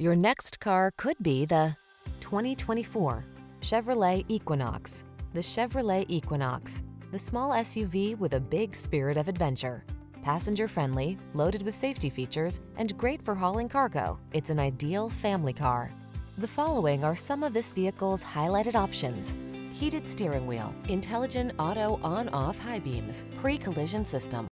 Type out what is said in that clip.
Your next car could be the 2024 Chevrolet Equinox. The Chevrolet Equinox, the small SUV with a big spirit of adventure. Passenger-friendly, loaded with safety features, and great for hauling cargo, it's an ideal family car. The following are some of this vehicle's highlighted options: heated steering wheel, intelligent auto on-off high beams, pre-collision system,